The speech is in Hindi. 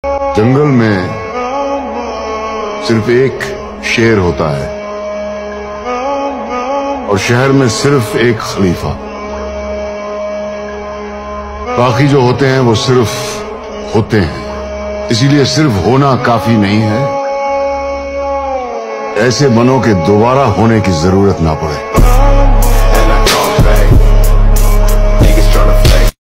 जंगल में सिर्फ एक शेर होता है और शहर में सिर्फ एक खलीफा। बाकी जो होते हैं वो सिर्फ होते हैं। इसीलिए सिर्फ होना काफी नहीं है, ऐसे बनों के दोबारा होने की जरूरत ना पड़े।